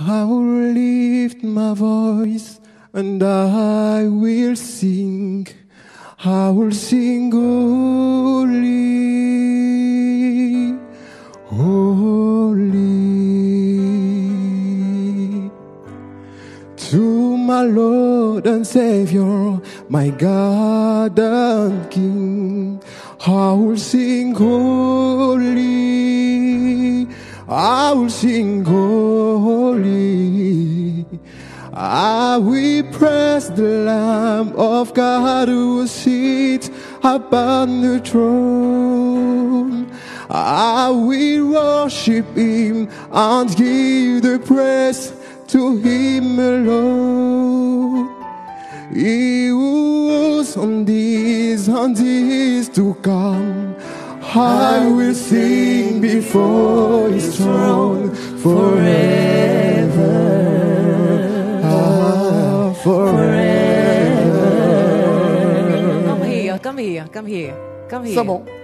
I will lift my voice and I will sing. I will sing holy, holy. To my Lord and Savior, my God and King, I will sing holy, I will sing holy. I will praise the Lamb of God who sits upon the throne. I will worship Him and give the praise to Him alone. He who was on this and is to come, I will sing before His throne forever. Forever. Come here. C'est bon.